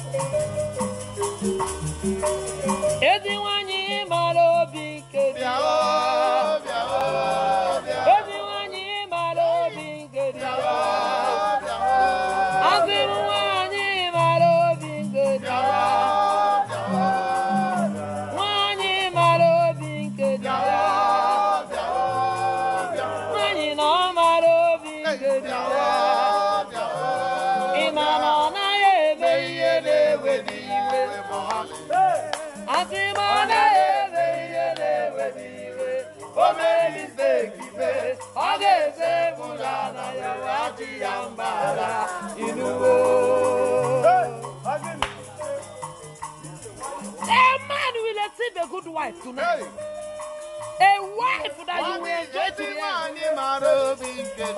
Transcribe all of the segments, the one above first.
Ediwani Malobi Kedia. Ediwani Malobi Kedia. Azimuani Malobi Kedia. Wani Malobi Kedia. Wani no Malobi Kedia. Imana na yebe yebe wedi we. Asimana yebe yebe wedi. Ome mistake be. Ageze mulana ya wati yambara inuwo. A man will receive a good wife tonight. A wife that you will enjoy to the end.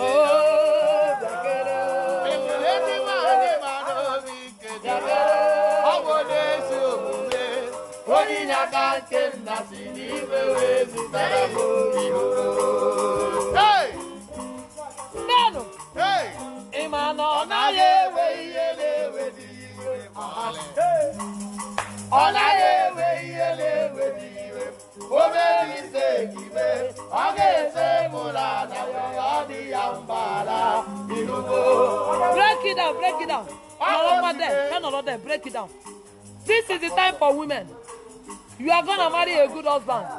Break it down, break it down. Break it down. This is the time for women. You are gonna marry a good husband.